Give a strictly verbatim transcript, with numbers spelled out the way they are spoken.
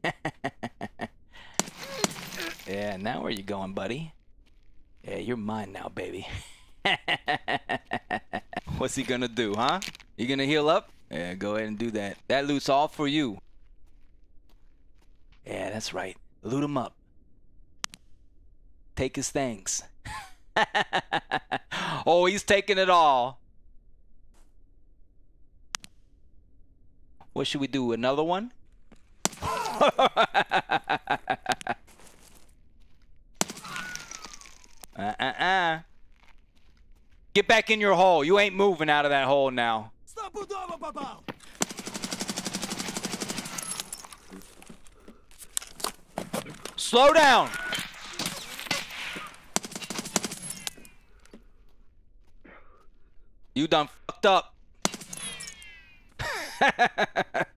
Yeah, now where you going, buddy? Yeah, you're mine now, baby. What's he gonna do, huh? You gonna heal up? Yeah, go ahead and do that. That loot's all for you. Yeah, that's right. Loot him up. Take his things. Oh, he's taking it all. What should we do? Another one? Uh-uh-uh. Get back in your hole. You ain't moving out of that hole now. Slow down. You done fucked up.